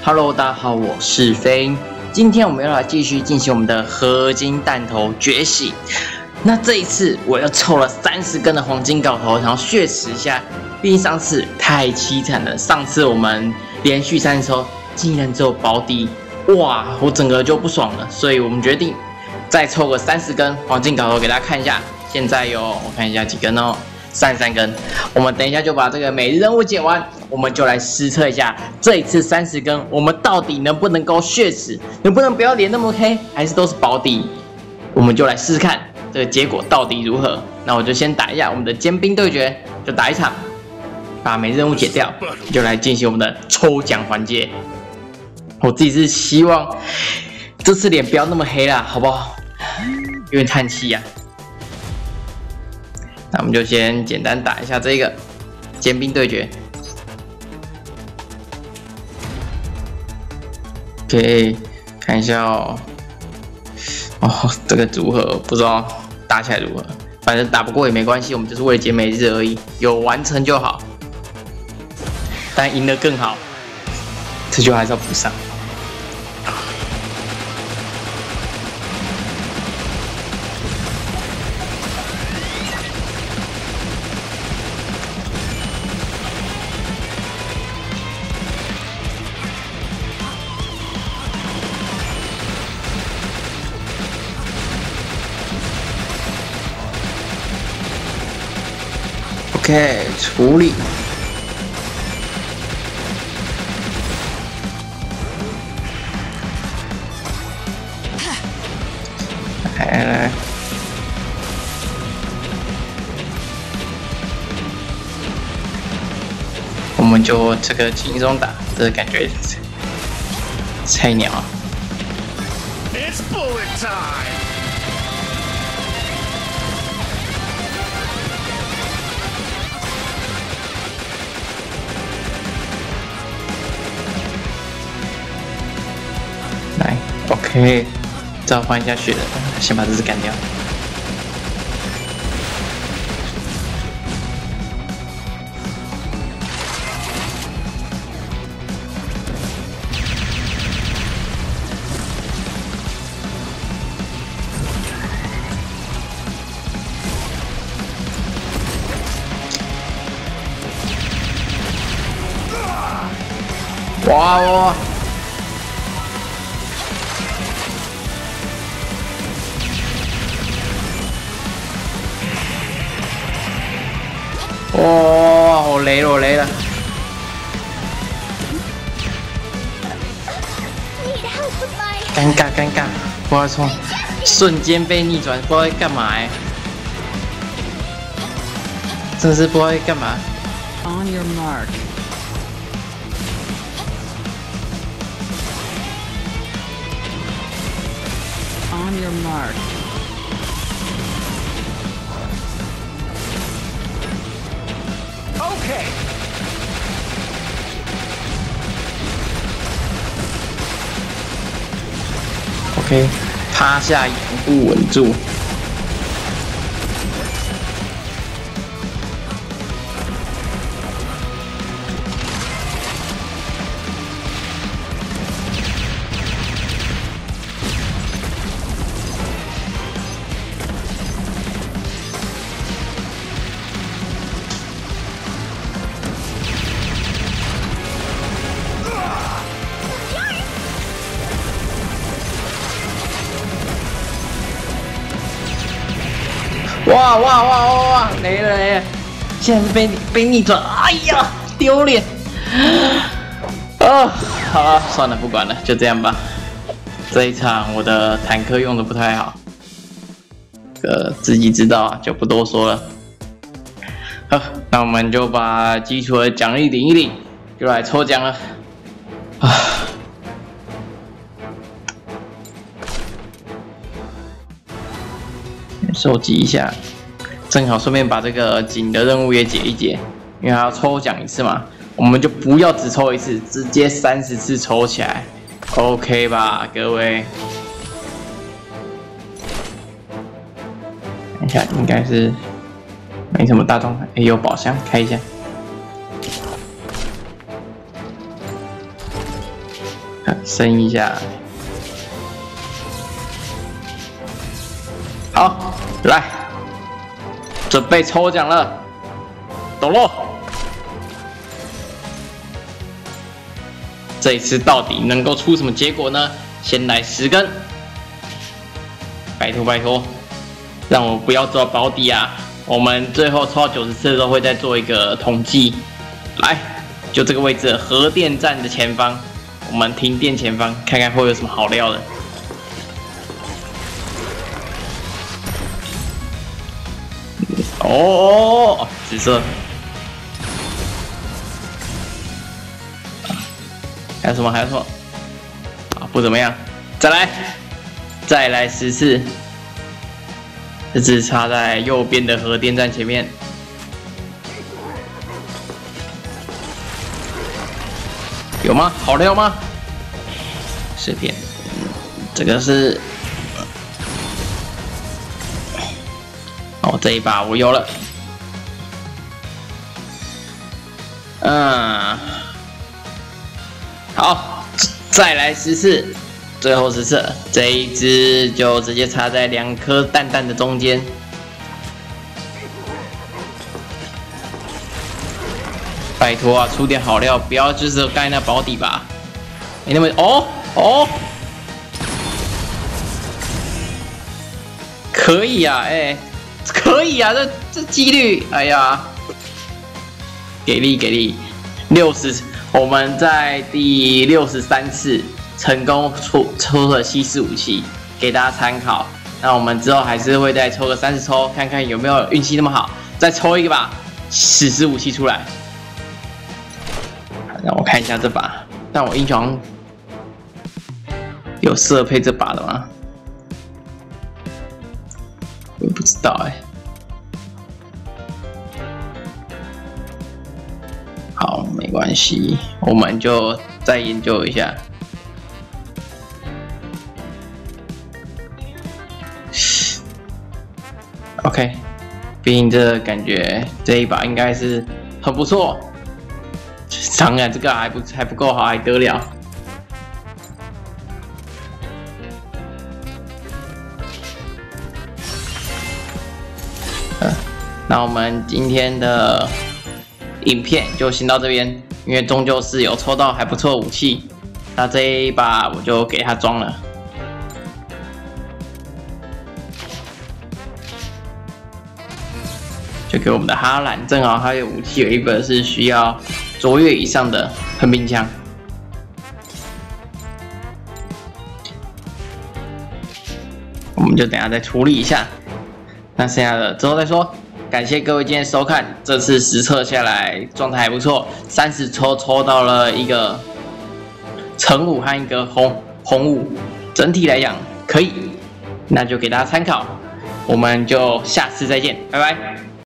Hello， 大家好，我是飞。今天我们要来继续进行我们的合金弹头觉醒。那这一次我又凑了30根的黄金镐头，然后血池一下。毕竟上次太凄惨了，上次我们连续30抽竟然只有保底，哇，我整个就不爽了。所以我们决定再凑个30根黄金镐头给大家看一下。现在有我看一下几根哦。33根，我们等一下就把这个每日任务解完，我们就来实测一下这一次30根，我们到底能不能够血池，能不能不要连那么黑，还是都是保底？我们就来试试看这个结果到底如何。那我就先打一下我们的尖兵对决，就打一场，把每日任务解掉，就来进行我们的抽奖环节。我自己是希望这次脸不要那么黑啦，好不好？有点叹气呀。那我们就先简单打一下这个尖兵对决。OK， 看一下哦。哦，这个组合不知道打起来如何，反正打不过也没关系，我们就是为了解每日而已，有完成就好。但赢得更好，这就还是要补上。OK， 处理。来，我们就这个轻松打，这个感觉菜鸟。 It's bullet time. OK， 召唤一下血人，先把这只干掉。哇！哇，我雷了，我雷了！尴尬，尴尬，不知道从瞬间被逆转，不知道在干嘛哎，真的是不知道在干嘛。 On your mark. On your mark. Okay. OK， 趴下，掩护稳住。哇！雷了！现在是被逆转，哎呀，丢脸！啊，好了，算了，不管了，就这样吧。这一场我的坦克用的不太好，自己知道，就不多说了。好，那我们就把基础的奖励领一领，就来抽奖了。啊！收集一下。正好顺便把这个井的任务也解一解，因为还要抽奖一次嘛，我们就不要只抽一次，直接30次抽起来 ，OK 吧，各位？看一下，应该是没什么大状态，有宝箱，开一下。 升一下。好，来，准备抽奖了，抖落。这一次到底能够出什么结果呢？先来10根，拜托拜托，让我不要做保底啊！我们最后抽到90次的时候会再做一个统计。来，就这个位置，核电站的前方，我们停电前方，看看会有什么好料的。哦，紫色。还有什么？还有什么？啊，不怎么样。再来10次。这只插在右边的核电站前面。有吗？好料吗？10片。这个是。哦，这一把我有了。好，再来10次，最后10次，这一只就直接插在2颗蛋蛋的中间。拜托啊，出点好料，不要就是刚才那保底吧。没那么哦，可以啊，可以啊，这几率，哎呀，给力，60。我们在第63次成功抽了稀释武器，给大家参考。那我们之后还是会再抽个30抽，看看有没有运气那么好，再抽一个把史诗武器出来。让我看一下这把，但我印象有适合配这把的吗？我不知道好，没关系，我们就再研究一下。OK， 毕竟这感觉这一把应该是很不错。当然，这个还不够好，还得了？那我们今天的影片就先到这边，因为终究是有抽到还不错的武器，那这一把我就给他装了。就给我们的哈兰，正好还有武器有一个是需要卓越以上的喷兵枪。我们就等一下再处理一下，那剩下的之后再说。感谢各位今天收看，这次实测下来状态还不错，30抽到了一个橙武和一个红武，整体来讲可以，那就给大家参考，我们就下次再见，拜拜。